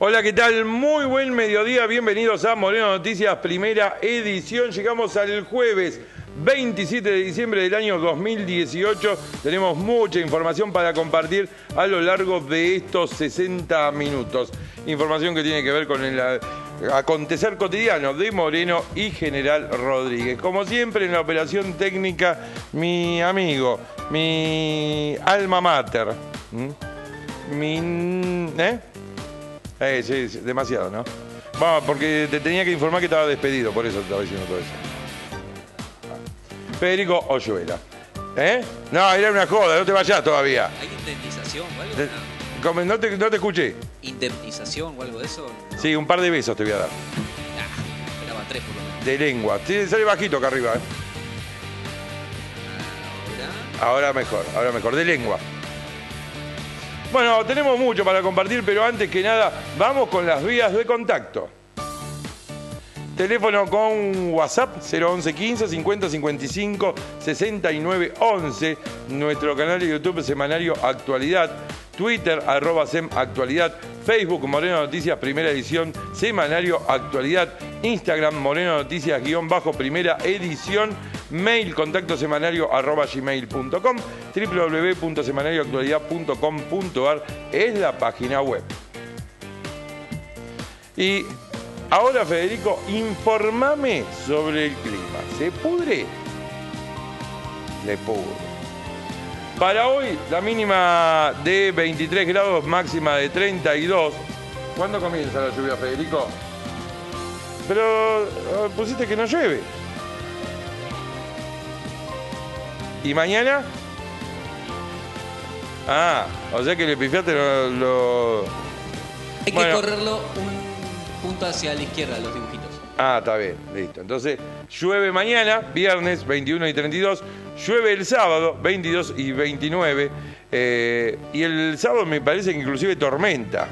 Hola, ¿qué tal? Muy buen mediodía, bienvenidos a Moreno Noticias, primera edición. Llegamos al jueves 27 de diciembre del año 2018. Tenemos mucha información para compartir a lo largo de estos 60 minutos. Información que tiene que ver con el acontecer cotidiano de Moreno y General Rodríguez. Como siempre en la operación técnica, mi amigo, mi alma mater. Sí, demasiado, ¿no? Vamos, porque te tenía que informar que estaba despedido, por eso te estaba diciendo todo eso. Federico Oyuela. No, era una joda, no te vayas todavía. ¿Hay indemnización o algo? No te escuché. ¿Indemnización o algo de eso? No. Sí, un par de besos te voy a dar. Esperaba 3 por lo menos. De lengua. Sí, sale bajito acá arriba, Ahora mejor, de lengua. Bueno, tenemos mucho para compartir, pero antes que nada, vamos con las vías de contacto. Teléfono con WhatsApp 011 15 50 55 69 11. Nuestro canal de YouTube Semanario Actualidad. Twitter @SemActualidad. Facebook Moreno Noticias Primera Edición Semanario Actualidad. Instagram Moreno Noticias _primera edición. Mail contacto semanario @gmail.com. www.semanarioactualidad.com.ar es la página web. Y ahora, Federico, informame sobre el clima. ¿Se pudre? Le pudre. Para hoy, la mínima de 23 grados, máxima de 32. ¿Cuándo comienza la lluvia, Federico? Pero pusiste que no llueve. ¿Y mañana? Ah, o sea que le pifiaste lo... Hay que correrlo un punto hacia la izquierda, los dibujitos. Ah, está bien, listo. Entonces, llueve mañana, viernes 21 y 32. Llueve el sábado, 22 y 29. Y el sábado me parece que inclusive tormenta.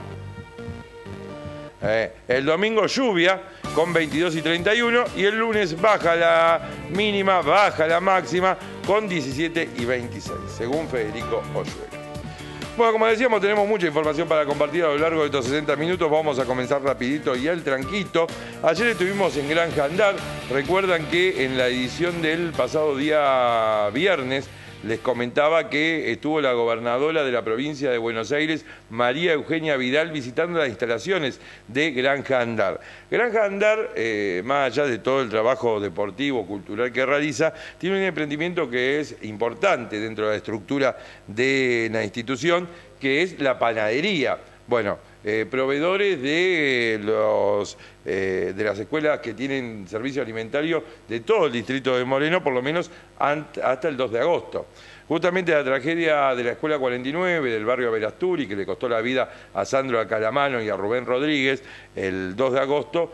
El domingo lluvia con 22 y 31. Y el lunes baja la mínima, baja la máxima con 17 y 26, según Federico Oyuela. Bueno, como decíamos, tenemos mucha información para compartir a lo largo de estos 60 minutos. Vamos a comenzar rapidito y al tranquito. Ayer estuvimos en Granja Andar. Recuerdan que en la edición del pasado día viernes les comentaba que estuvo la gobernadora de la provincia de Buenos Aires, María Eugenia Vidal, visitando las instalaciones de Granja Andar. Granja Andar, más allá de todo el trabajo deportivo, cultural que realiza, tiene un emprendimiento que es importante dentro de la estructura de la institución, que es la panadería. Bueno, proveedores de las escuelas que tienen servicio alimentario de todo el distrito de Moreno, por lo menos hasta el 2 de agosto. Justamente la tragedia de la Escuela 49 del barrio Verasturi, que le costó la vida a Sandro Calamano y a Rubén Rodríguez el 2 de agosto,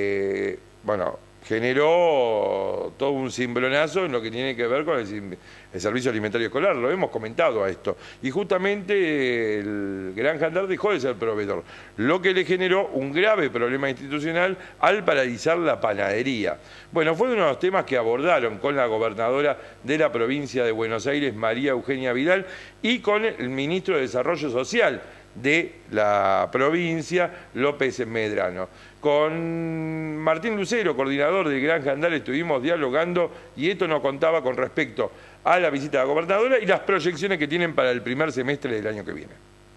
generó todo un cimbronazo en lo que tiene que ver con el servicio alimentario escolar. Lo hemos comentado a esto. Y justamente el Granja Andar dejó de ser proveedor, lo que le generó un grave problema institucional al paralizar la panadería. Bueno, fue uno de los temas que abordaron con la gobernadora de la provincia de Buenos Aires, María Eugenia Vidal, y con el ministro de Desarrollo Social de la provincia, López Medrano. Con Martín Lucero, coordinador del Granja Andar, estuvimos dialogando y esto nos contaba con respecto a la visita de la gobernadora y las proyecciones que tienen para el primer semestre del año que viene.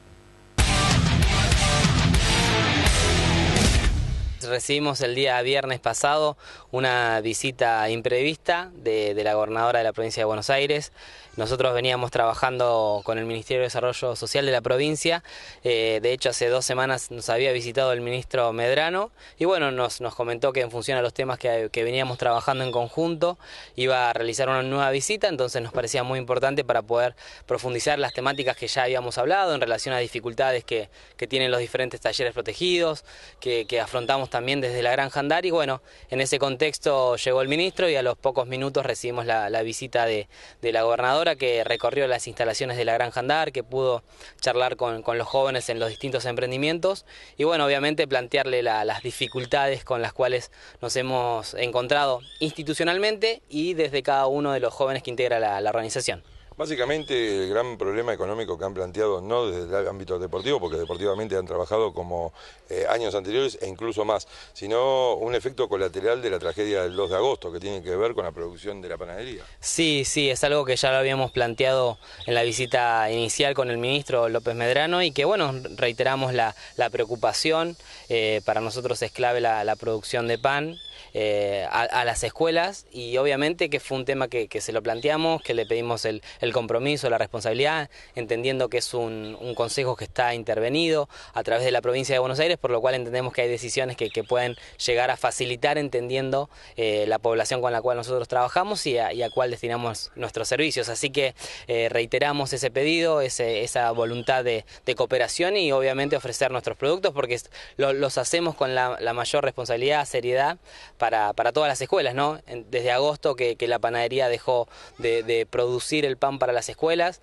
Recibimos el día viernes pasado una visita imprevista de la gobernadora de la provincia de Buenos Aires. Nosotros veníamos trabajando con el Ministerio de Desarrollo Social de la provincia. De hecho, hace 2 semanas nos había visitado el ministro Medrano y bueno, nos comentó que en función a los temas que veníamos trabajando en conjunto iba a realizar una nueva visita, entonces nos parecía muy importante para poder profundizar las temáticas que ya habíamos hablado en relación a dificultades que tienen los diferentes talleres protegidos, que afrontamos también desde la Granja Andar. Y bueno, en ese contexto llegó el ministro y a los pocos minutos recibimos la visita de la gobernadora, que recorrió las instalaciones de la Granja Andar, que pudo charlar con los jóvenes en los distintos emprendimientos y bueno, obviamente plantearle las dificultades con las cuales nos hemos encontrado institucionalmente y desde cada uno de los jóvenes que integra la organización. Básicamente el gran problema económico que han planteado, no desde el ámbito deportivo, porque deportivamente han trabajado como años anteriores e incluso más, sino un efecto colateral de la tragedia del 2 de agosto, que tiene que ver con la producción de la panadería. Sí, sí, es algo que ya lo habíamos planteado en la visita inicial con el ministro López Medrano y que, bueno, reiteramos la preocupación. Para nosotros es clave la producción de pan. A las escuelas, y obviamente que fue un tema que se lo planteamos, que le pedimos el compromiso, la responsabilidad, entendiendo que es un consejo que está intervenido a través de la provincia de Buenos Aires, por lo cual entendemos que hay decisiones que pueden llegar a facilitar, entendiendo la población con la cual nosotros trabajamos y a cuál destinamos nuestros servicios. Así que reiteramos ese pedido, esa voluntad de cooperación y obviamente ofrecer nuestros productos, porque los hacemos con la mayor responsabilidad, seriedad, para todas las escuelas, ¿no? Desde agosto que la panadería dejó de producir el pan para las escuelas,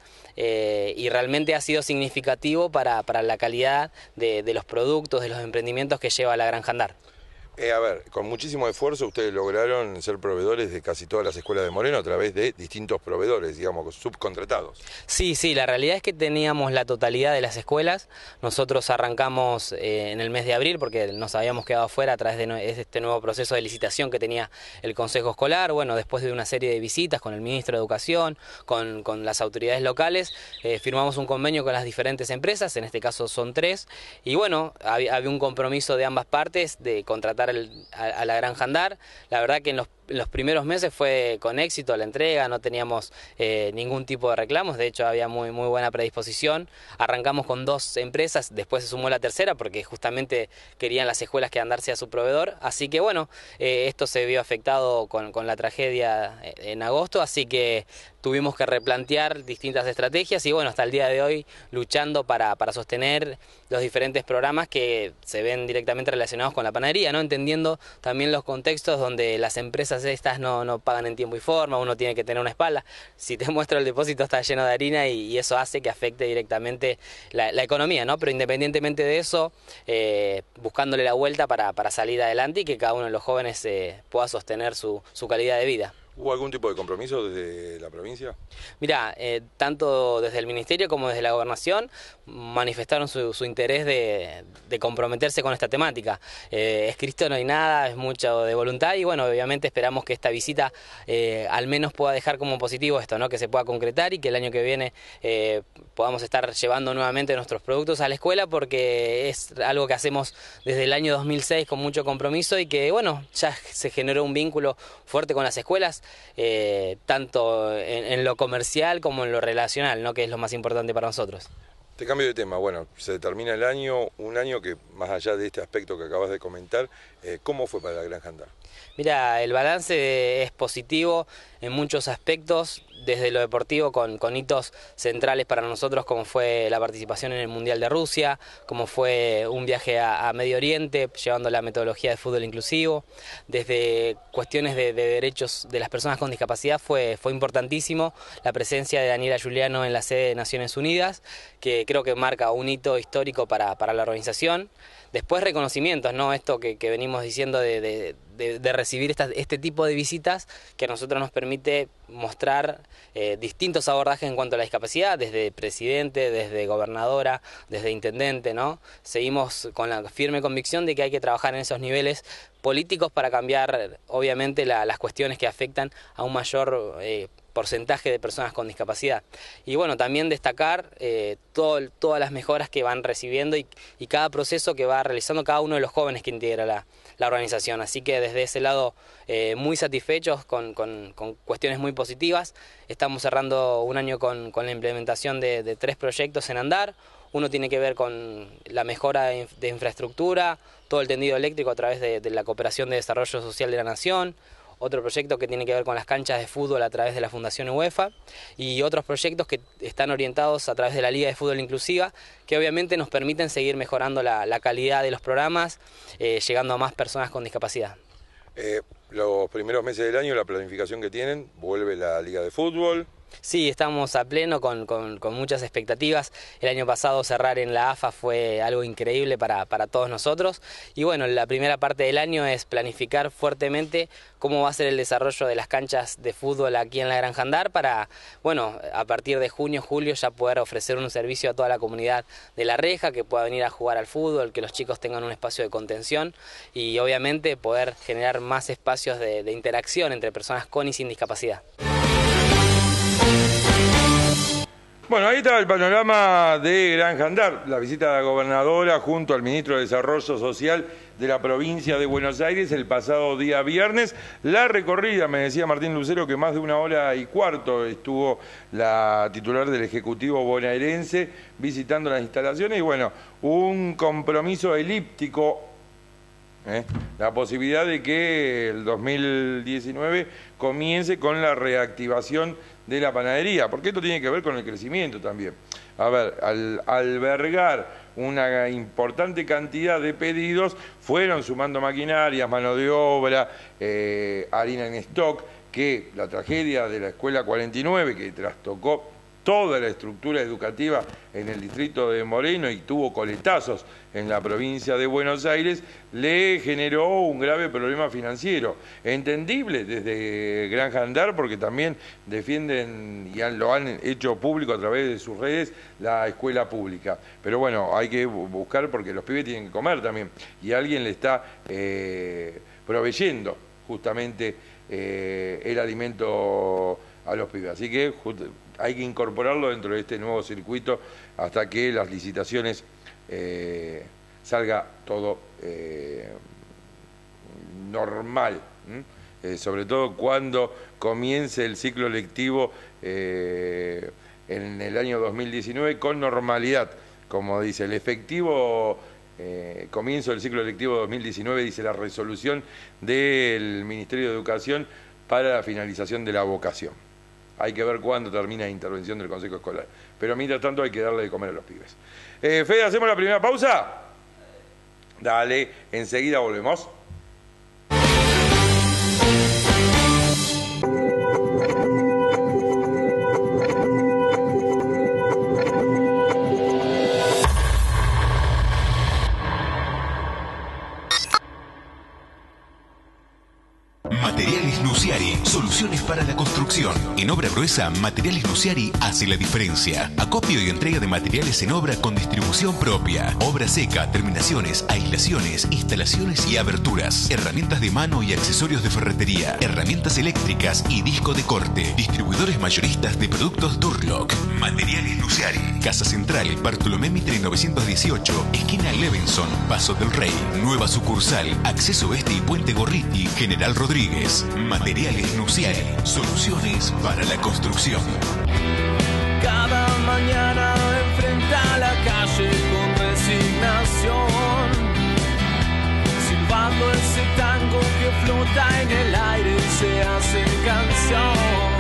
y realmente ha sido significativo para la calidad de los productos, de los emprendimientos que lleva la Granja Andar. A ver, con muchísimo esfuerzo ustedes lograron ser proveedores de casi todas las escuelas de Moreno a través de distintos proveedores, digamos, subcontratados. Sí, sí, la realidad es que teníamos la totalidad de las escuelas. Nosotros arrancamos en el mes de abril porque nos habíamos quedado fuera a través de este nuevo proceso de licitación que tenía el Consejo Escolar. Bueno, después de una serie de visitas con el Ministro de Educación, con las autoridades locales, firmamos un convenio con las diferentes empresas, en este caso son 3, y bueno, había un compromiso de ambas partes de contratar a la Granja Andar. La verdad que en los primeros meses fue con éxito la entrega, no teníamos ningún tipo de reclamos, de hecho había muy buena predisposición. Arrancamos con 2 empresas, después se sumó la tercera porque justamente querían las escuelas que Andar sea su proveedor, así que bueno, esto se vio afectado con la tragedia en agosto, así que tuvimos que replantear distintas estrategias y bueno, hasta el día de hoy luchando para sostener los diferentes programas que se ven directamente relacionados con la panadería, ¿no? Entendiendo también los contextos donde las empresas estas no pagan en tiempo y forma, uno tiene que tener una espalda. Si te muestro el depósito está lleno de harina y eso hace que afecte directamente la economía, ¿no? Pero independientemente de eso, buscándole la vuelta para salir adelante y que cada uno de los jóvenes pueda sostener su calidad de vida. ¿Hubo algún tipo de compromiso desde la provincia? Mirá, tanto desde el Ministerio como desde la Gobernación manifestaron su interés de comprometerse con esta temática. Escrito no hay nada, es mucho de voluntad y bueno, obviamente esperamos que esta visita al menos pueda dejar como positivo esto, ¿no? Que se pueda concretar y que el año que viene podamos estar llevando nuevamente nuestros productos a la escuela, porque es algo que hacemos desde el año 2006 con mucho compromiso y que bueno, ya se generó un vínculo fuerte con las escuelas, tanto en lo comercial como en lo relacional, ¿no? Que es lo más importante para nosotros. Te cambio de tema, bueno, se termina el año, un año que más allá de este aspecto que acabas de comentar, ¿cómo fue para la Granja Andar? Mira, el balance es positivo en muchos aspectos, desde lo deportivo con hitos centrales para nosotros, como fue la participación en el Mundial de Rusia, como fue un viaje a Medio Oriente, llevando la metodología de fútbol inclusivo. Desde cuestiones de derechos de las personas con discapacidad fue importantísimo la presencia de Daniela Giuliano en la sede de Naciones Unidas, que creo que marca un hito histórico para la organización. Después reconocimientos, ¿no? Esto que venimos diciendo de recibir este tipo de visitas que a nosotros nos permite mostrar distintos abordajes en cuanto a la discapacidad, desde presidente, desde gobernadora, desde intendente, ¿no? Seguimos con la firme convicción de que hay que trabajar en esos niveles políticos para cambiar, obviamente, las cuestiones que afectan a un mayor porcentaje de personas con discapacidad. Y bueno, también destacar todas las mejoras que van recibiendo y cada proceso que va realizando cada uno de los jóvenes que integra la organización. Así que desde ese lado muy satisfechos con cuestiones muy positivas. Estamos cerrando un año con la implementación de 3 proyectos en Andar. Uno tiene que ver con la mejora de infraestructura, todo el tendido eléctrico a través de la Cooperación de Desarrollo Social de la Nación. Otro proyecto que tiene que ver con las canchas de fútbol a través de la Fundación UEFA y otros proyectos que están orientados a través de la Liga de Fútbol Inclusiva, que obviamente nos permiten seguir mejorando la calidad de los programas, llegando a más personas con discapacidad. los primeros meses del año, la planificación que tienen, vuelve la Liga de Fútbol. Sí, estamos a pleno con muchas expectativas. El año pasado cerrar en la AFA fue algo increíble para todos nosotros. Y bueno, la primera parte del año es planificar fuertemente cómo va a ser el desarrollo de las canchas de fútbol aquí en la Granja Andar para, bueno, a partir de junio, julio ya poder ofrecer un servicio a toda la comunidad de La Reja, que pueda venir a jugar al fútbol, que los chicos tengan un espacio de contención y obviamente poder generar más espacios de interacción entre personas con y sin discapacidad. Bueno, ahí está el panorama de Granja Andar, la visita de la gobernadora junto al ministro de Desarrollo Social de la provincia de Buenos Aires el pasado día viernes. La recorrida, me decía Martín Lucero, que más de 1 hora y cuarto estuvo la titular del Ejecutivo bonaerense visitando las instalaciones y bueno, un compromiso elíptico. La posibilidad de que el 2019 comience con la reactivación de la panadería, porque esto tiene que ver con el crecimiento también. A ver, al albergar una importante cantidad de pedidos, fueron sumando maquinarias, mano de obra, harina en stock, que la tragedia de la Escuela 49, que trastocó toda la estructura educativa en el distrito de Moreno y tuvo coletazos en la provincia de Buenos Aires, le generó un grave problema financiero. Entendible desde Granja Andar, porque también defienden y lo han hecho público a través de sus redes la escuela pública. Pero bueno, hay que buscar porque los pibes tienen que comer también y alguien le está proveyendo justamente el alimento a los pibes. Así que hay que incorporarlo dentro de este nuevo circuito hasta que las licitaciones salga todo normal, sobre todo cuando comience el ciclo lectivo en el año 2019 con normalidad, como dice el efectivo comienzo del ciclo lectivo 2019, dice la resolución del Ministerio de Educación para la finalización de la vocación. Hay que ver cuándo termina la intervención del Consejo Escolar. Pero mientras tanto hay que darle de comer a los pibes. Fede, ¿hacemos la primera pausa? Dale, enseguida volvemos. Materiales Nuciari, soluciones para la construcción. En obra gruesa, Materiales Nuciari hace la diferencia. Acopio y entrega de materiales en obra con distribución propia. Obra seca, terminaciones, aislaciones, instalaciones y aberturas. Herramientas de mano y accesorios de ferretería. Herramientas eléctricas y disco de corte. Distribuidores mayoristas de productos Durlock. Materiales Nuciari. Casa Central, Bartolomé Mitre 918, esquina Levinson, Paso del Rey. Nueva sucursal, Acceso Oeste y Puente Gorriti, General Rodríguez. Materiales Nuciari, soluciones para la construcción. Cada mañana enfrenta la calle con resignación, silbando ese tango que flota en el aire y se hace canción.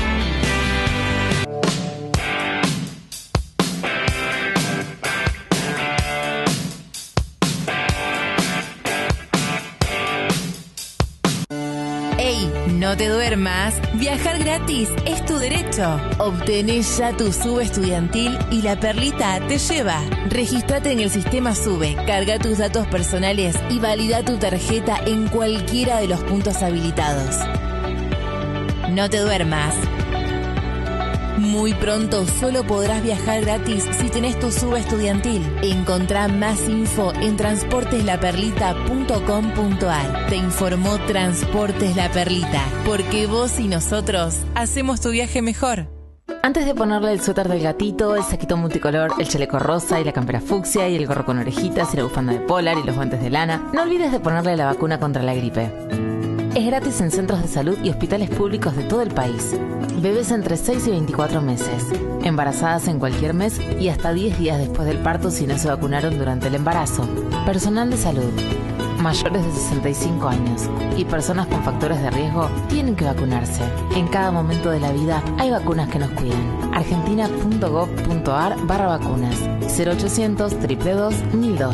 No te duermas, viajar gratis es tu derecho. Obtenés ya tu SUBE estudiantil y La Perlita te lleva. Regístrate en el sistema SUBE, carga tus datos personales y valida tu tarjeta en cualquiera de los puntos habilitados. No te duermas. Muy pronto solo podrás viajar gratis si tenés tu SUBE estudiantil. Encontrá más info en transporteslaperlita.com.ar. Te informó Transportes La Perlita, porque vos y nosotros hacemos tu viaje mejor. Antes de ponerle el suéter del gatito, el saquito multicolor, el chaleco rosa y la campera fucsia y el gorro con orejitas y la bufanda de polar y los guantes de lana, no olvides de ponerle la vacuna contra la gripe. Es gratis en centros de salud y hospitales públicos de todo el país. Bebés entre 6 y 24 meses, embarazadas en cualquier mes y hasta 10 días después del parto si no se vacunaron durante el embarazo. Personal de salud, mayores de 65 años y personas con factores de riesgo tienen que vacunarse. En cada momento de la vida hay vacunas que nos cuidan. argentina.gov.ar/vacunas 0800 222 1002.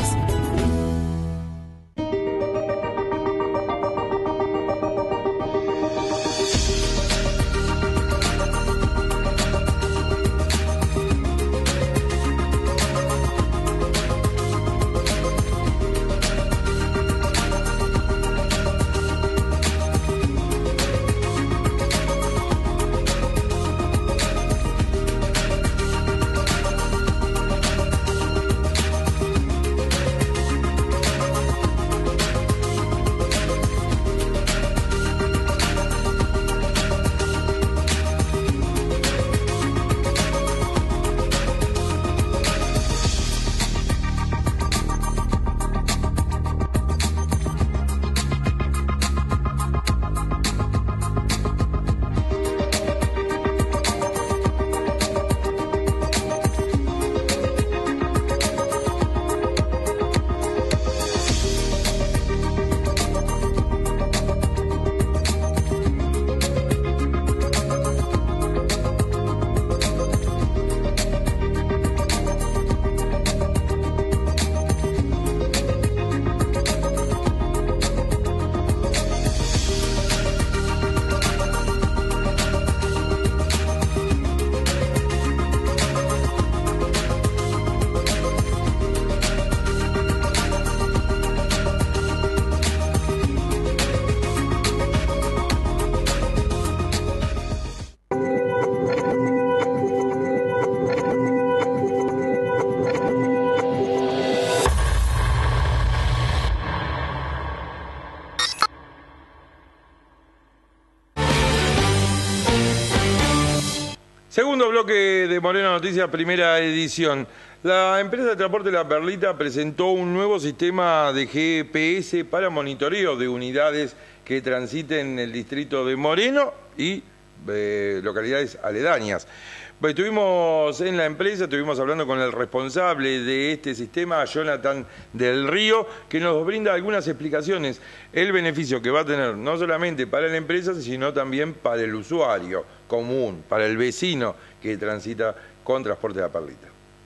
Segundo bloque de Moreno Noticias, primera edición. La empresa de transporte La Perlita presentó un nuevo sistema de GPS para monitoreo de unidades que transiten en el distrito de Moreno y localidades aledañas. Pues estuvimos en la empresa, estuvimos hablando con el responsable de este sistema, Jonathan del Río, que nos brinda algunas explicaciones, el beneficio que va a tener no solamente para la empresa, sino también para el usuario común, para el vecino que transita con Transporte La Perlita.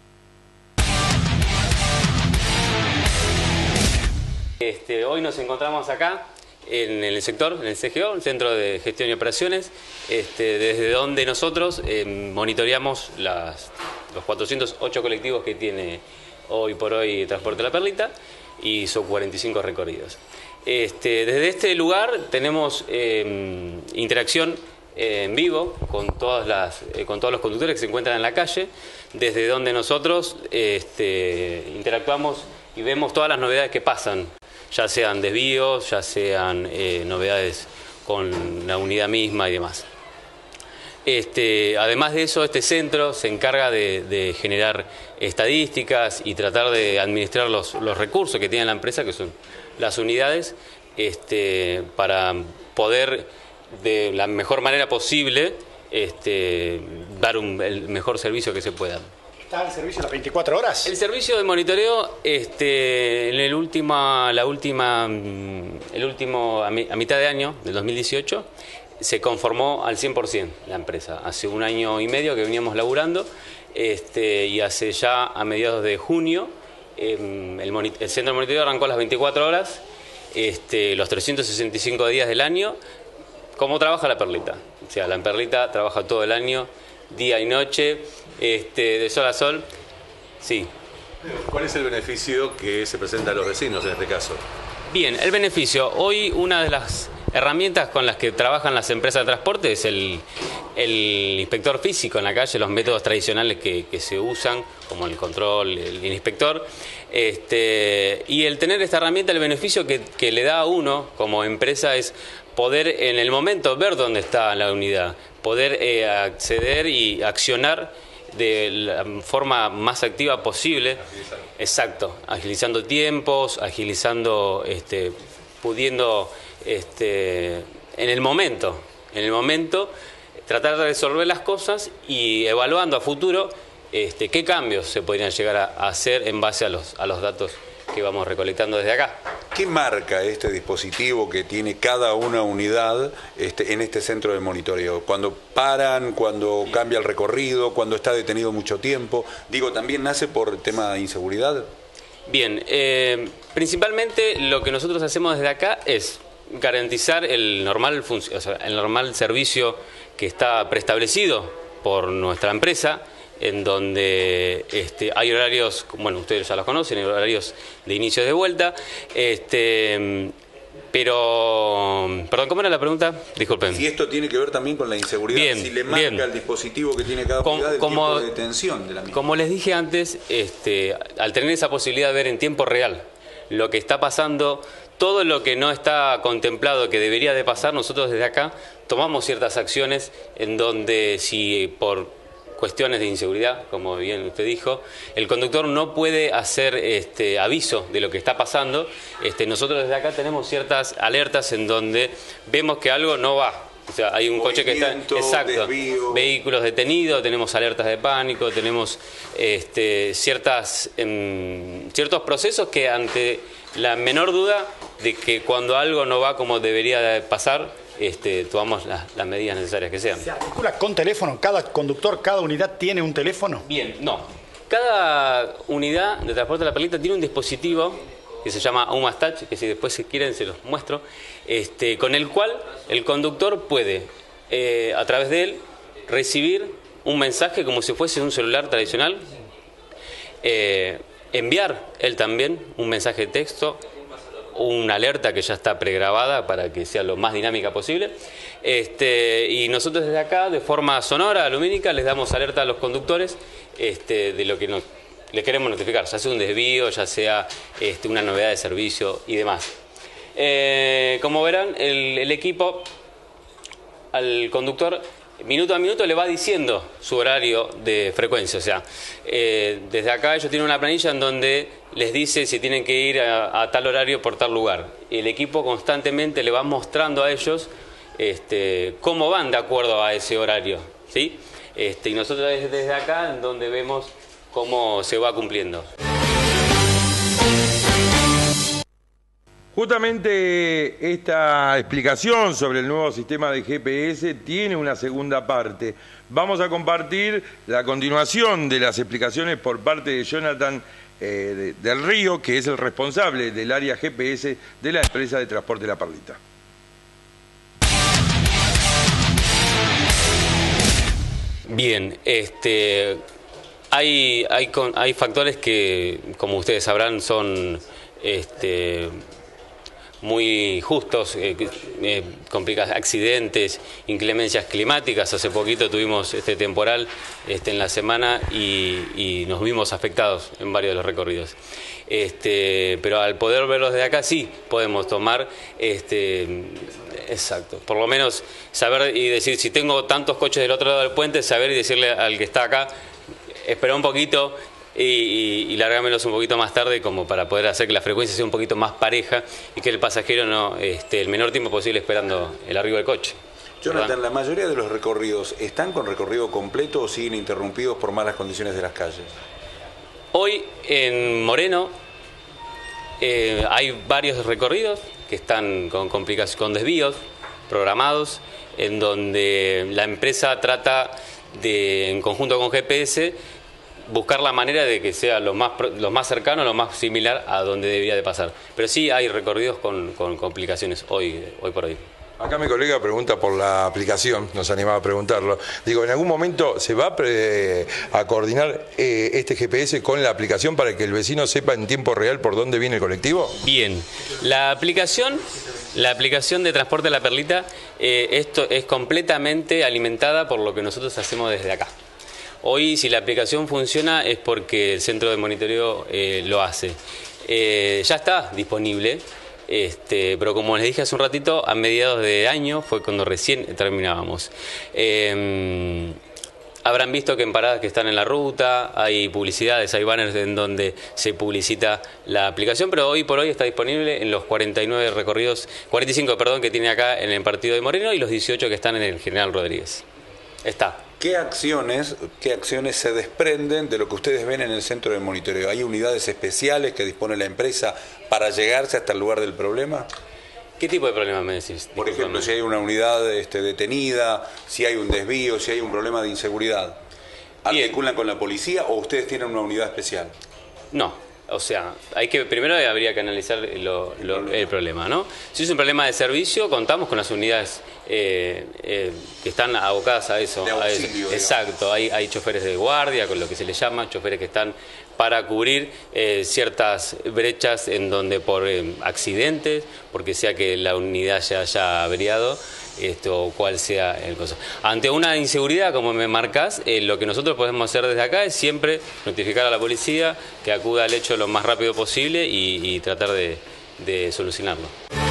Hoy nos encontramos acá en el sector, en el CGO, el Centro de Gestión y Operaciones, desde donde nosotros monitoreamos los 408 colectivos que tiene hoy por hoy Transporte La Perlita y son 45 recorridos. Desde este lugar tenemos interacción en vivo con todos los conductores que se encuentran en la calle, desde donde nosotros interactuamos y vemos todas las novedades que pasan, ya sean desvíos, ya sean novedades con la unidad misma y demás. Además de eso, este centro se encarga de generar estadísticas y tratar de administrar los recursos que tiene la empresa, que son las unidades, para poder de la mejor manera posible dar el mejor servicio que se pueda. ¿Está el servicio las 24 horas? El servicio de monitoreo, a mitad de año del 2018, se conformó al 100% la empresa. Hace un año y medio que veníamos laburando, y hace ya a mediados de junio, el centro de monitoreo arrancó las 24 horas, los 365 días del año. ¿Cómo trabaja La Perlita? O sea, La Perlita trabaja todo el año, día y noche, de sol a sol. Sí. ¿Cuál es el beneficio que se presenta a los vecinos en este caso? Bien, el beneficio. Hoy una de las herramientas con las que trabajan las empresas de transporte es el inspector físico en la calle, los métodos tradicionales que se usan, como el control, el inspector. Y el tener esta herramienta, el beneficio que le da a uno como empresa es poder en el momento ver dónde está la unidad, poder acceder y accionar de la forma más activa posible. Exacto, agilizando tiempos, pudiendo en el momento tratar de resolver las cosas y evaluando a futuro qué cambios se podrían llegar a hacer en base a los datos que vamos recolectando desde acá. ¿Qué marca este dispositivo que tiene cada una unidad en este centro de monitoreo? Cuando paran, cuando cambia el recorrido, cuando está detenido mucho tiempo. Digo, ¿también nace por tema de inseguridad? Bien, principalmente lo que nosotros hacemos desde acá es garantizar el normal servicio que está preestablecido por nuestra empresa, en donde hay horarios, bueno, ustedes ya los conocen, hay horarios de inicio de vuelta, pero, perdón, ¿cómo era la pregunta? Disculpen. Si esto tiene que ver también con la inseguridad, bien, si le marca el dispositivo que tiene cada unidad, el tiempo de detención de la misma. Como les dije antes, al tener esa posibilidad de ver en tiempo real lo que está pasando, todo lo que no está contemplado que debería de pasar, nosotros desde acá tomamos ciertas acciones en donde si por cuestiones de inseguridad, como bien usted dijo, el conductor no puede hacer aviso de lo que está pasando. Nosotros desde acá tenemos ciertas alertas en donde vemos que algo no va. O sea, hay un coche que está... Exacto. Desvío. Vehículos detenidos, tenemos alertas de pánico, tenemos ciertos procesos que ante la menor duda de que cuando algo no va como debería de pasar, tomamos las medidas necesarias que sean. ¿Se articula con teléfono? ¿Cada conductor, cada unidad tiene un teléfono? Bien, no. Cada unidad de Transporte La Perlita tiene un dispositivo que se llama UMAS Touch, que si después si quieren se los muestro, con el cual el conductor puede, a través de él, recibir un mensaje como si fuese un celular tradicional, enviar él también un mensaje de texto, una alerta que ya está pregrabada para que sea lo más dinámica posible, y nosotros desde acá, de forma sonora, lumínica, les damos alerta a los conductores de lo que les queremos notificar, ya sea un desvío, ya sea una novedad de servicio y demás. Como verán, el equipo al conductor minuto a minuto le va diciendo su horario de frecuencia. O sea, desde acá ellos tienen una planilla en donde les dice si tienen que ir a tal horario por tal lugar. El equipo constantemente le va mostrando a ellos cómo van de acuerdo a ese horario, ¿sí? Y nosotros desde acá en donde vemos cómo se va cumpliendo. Justamente esta explicación sobre el nuevo sistema de GPS tiene una segunda parte. Vamos a compartir la continuación de las explicaciones por parte de Jonathan del Río, que es el responsable del área GPS de la empresa de transporte La Perlita. Bien, hay factores que, como ustedes sabrán, son muy justos, accidentes, inclemencias climáticas. Hace poquito tuvimos este temporal en la semana y nos vimos afectados en varios de los recorridos. Pero al poder verlos desde acá sí podemos tomar, exacto, por lo menos saber y decir, si tengo tantos coches del otro lado del puente, saber y decirle al que está acá, espera un poquito y largámelos un poquito más tarde, como para poder hacer que la frecuencia sea un poquito más pareja y que el pasajero no el menor tiempo posible esperando el arribo del coche. Jonathan, ¿verdad? la mayoría de los recorridos, ¿están con recorrido completo o siguen interrumpidos por malas condiciones de las calles? Hoy en Moreno hay varios recorridos que están con desvíos programados, en donde la empresa trata de, en conjunto con GPS, buscar la manera de que sea lo más cercano, lo más similar a donde debería de pasar. Pero sí hay recorridos con complicaciones hoy por hoy. Acá mi colega pregunta por la aplicación, nos animaba a preguntarlo. Digo, ¿en algún momento se va a coordinar este GPS con la aplicación para que el vecino sepa en tiempo real por dónde viene el colectivo? Bien, la aplicación de Transporte La Perlita esto es completamente alimentada por lo que nosotros hacemos desde acá. Hoy, si la aplicación funciona, es porque el centro de monitoreo lo hace. Ya está disponible. Pero como les dije hace un ratito, a mediados de año fue cuando recién terminábamos. Habrán visto que en paradas que están en la ruta hay publicidades, hay banners en donde se publicita la aplicación, pero hoy por hoy está disponible en los 45 que tiene acá en el partido de Moreno y los 18 que están en el General Rodríguez. Está. ¿Qué acciones se desprenden de lo que ustedes ven en el centro de monitoreo? ¿Hay unidades especiales que dispone la empresa para llegarse hasta el lugar del problema? ¿Qué tipo de problema me decís? Por ejemplo, si hay una unidad detenida, si hay un desvío, si hay un problema de inseguridad. ¿Articulan con la policía o ustedes tienen una unidad especial? No. O sea, primero habría que analizar el problema, ¿no? Si es un problema de servicio, contamos con las unidades que están abocadas a eso. De auxilio, exacto, hay choferes de guardia, con lo que se les llama, choferes que están para cubrir ciertas brechas en donde por accidentes, porque sea que la unidad se haya averiado, o cual sea el cosa. Ante una inseguridad, como me marcás, lo que nosotros podemos hacer desde acá es siempre notificar a la policía que acuda al hecho lo más rápido posible y tratar de solucionarlo.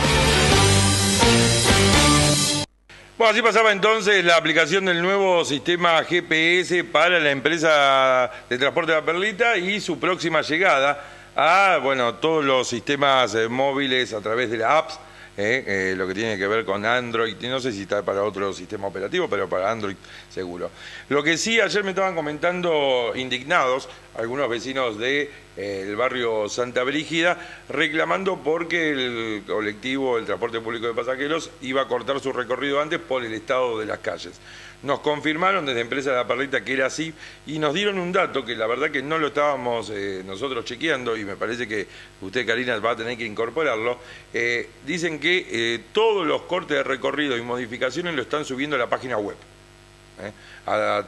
Bueno, así pasaba entonces la aplicación del nuevo sistema GPS para la empresa de transporte de La Perlita y su próxima llegada a todos los sistemas móviles a través de la apps. Lo que tiene que ver con Android, no sé si está para otro sistema operativo, pero para Android seguro. Lo que sí, ayer me estaban comentando indignados algunos vecinos del barrio Santa Brígida, reclamando porque el colectivo, el transporte público de pasajeros, iba a cortar su recorrido antes por el estado de las calles. Nos confirmaron desde Empresa de La Perlita que era así y nos dieron un dato que la verdad que no lo estábamos nosotros chequeando y me parece que usted, Karina, va a tener que incorporarlo. Dicen que todos los cortes de recorrido y modificaciones lo están subiendo a la página web. A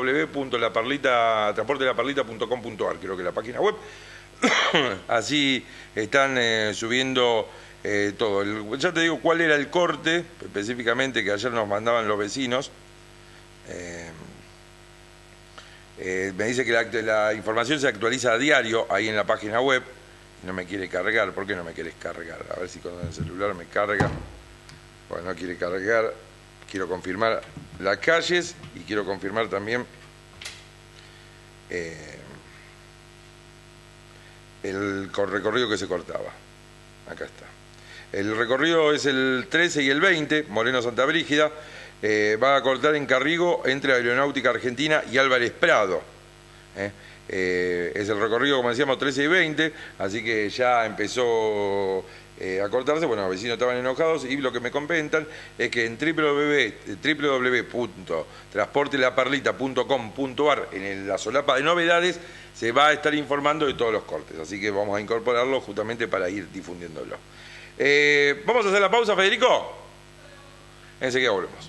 www.transportelaperlita.com.ar, creo que la página web. Así están subiendo todo. Ya te digo cuál era el corte específicamente que ayer nos mandaban los vecinos. Me dice que la información se actualiza a diario ahí en la página web. No me quiere cargar. ¿Por qué no me quieres cargar? A ver si con el celular me carga. Bueno, no quiere cargar. quiero confirmar las calles y quiero confirmar también el recorrido que se cortaba. Acá está. El recorrido es el 13 y el 20, Moreno Santa Brígida. Va a cortar en Carrigo entre Aeronáutica Argentina y Álvarez Prado. Es el recorrido, como decíamos, 13 y 20, así que ya empezó a cortarse. Bueno, los vecinos estaban enojados y lo que me comentan es que en www.transportelaperlita.com.ar, en la solapa de novedades, se va a estar informando de todos los cortes, así que vamos a incorporarlo justamente para ir difundiéndolo. ¿Vamos a hacer la pausa, Federico? Enseguida volvemos.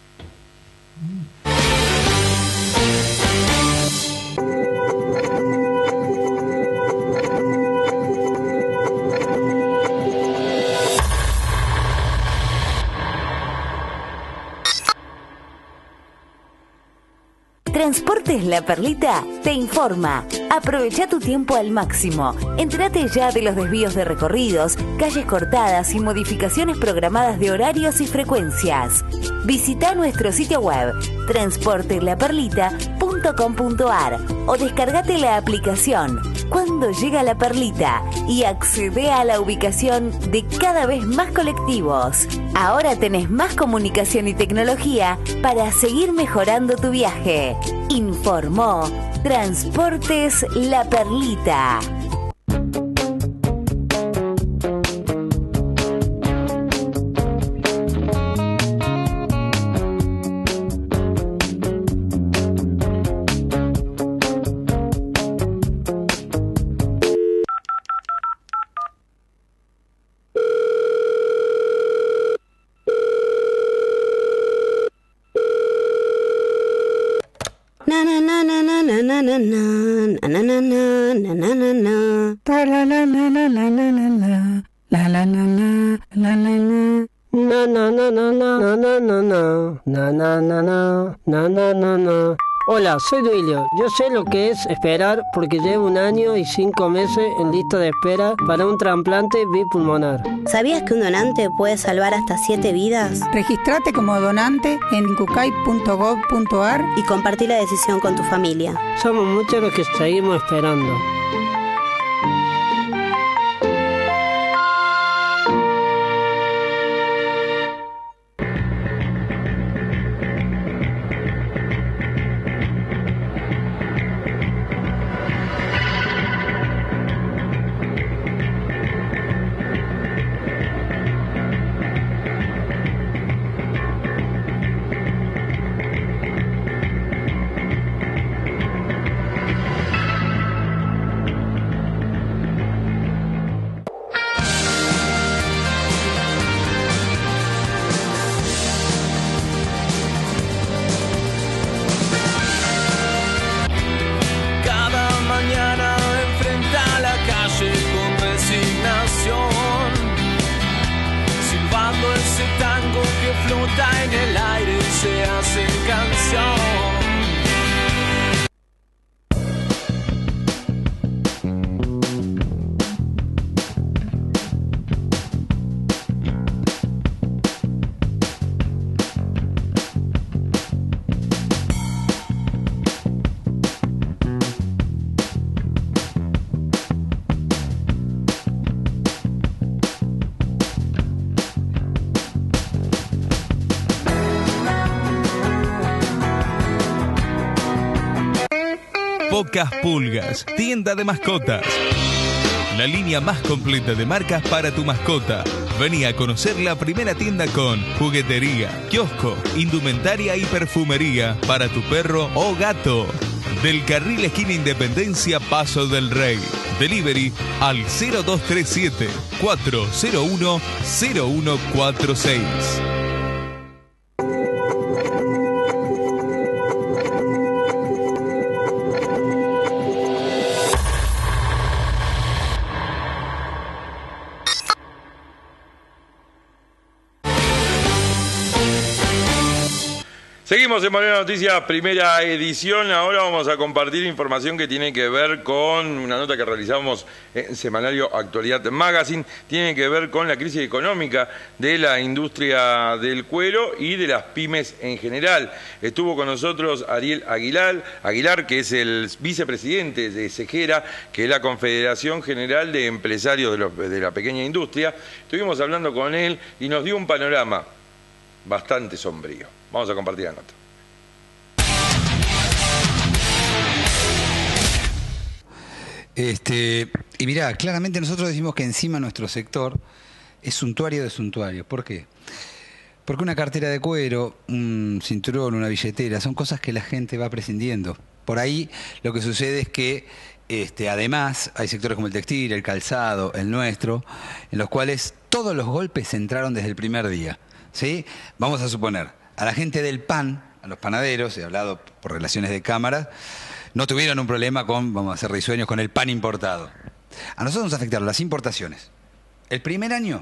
Transportes La Perlita te informa. Aprovecha tu tiempo al máximo. Entérate ya de los desvíos de recorridos, calles cortadas y modificaciones programadas de horarios y frecuencias. Visita nuestro sitio web transportelaperlita.com.ar o descargate la aplicación Cuando Llega La Perlita y accede a la ubicación de cada vez más colectivos. Ahora tenés más comunicación y tecnología para seguir mejorando tu viaje. Informó Transportes La Perlita. Hola, soy Duilio. Yo sé lo que es esperar porque llevo 1 año y 5 meses en lista de espera para un trasplante bipulmonar. ¿Sabías que un donante puede salvar hasta 7 vidas? Regístrate como donante en cucay.gov.ar y compartí la decisión con tu familia. Somos muchos los que seguimos esperando. Pocas Pulgas, tienda de mascotas. La línea más completa de marcas para tu mascota. Vení a conocer la primera tienda con juguetería, kiosco, indumentaria y perfumería para tu perro o gato. Del carril esquina Independencia, Paso del Rey. Delivery al 0237 401 0146. Seguimos en Morena Noticias, primera edición. Ahora vamos a compartir información que tiene que ver con una nota que realizamos en semanario Actualidad Magazine. Tiene que ver con la crisis económica de la industria del cuero y de las pymes en general. Estuvo con nosotros Ariel Aguilar, que es el vicepresidente de SEGERA, que es la Confederación General de Empresarios de la Pequeña Industria. Estuvimos hablando con él y nos dio un panorama bastante sombrío. Vamos a compartir la nota. Y mirá, claramente nosotros decimos que encima nuestro sector es suntuario de suntuarios. ¿Por qué? Porque una cartera de cuero, un cinturón, una billetera, son cosas que la gente va prescindiendo. Por ahí lo que sucede es que además hay sectores como el textil, el calzado, el nuestro, en los cuales todos los golpes entraron desde el primer día. ¿Sí? Vamos a suponer, a la gente del pan, a los panaderos, he hablado por relaciones de cámara, no tuvieron un problema con, vamos a hacer risueños, con el pan importado. A nosotros nos afectaron las importaciones. El primer año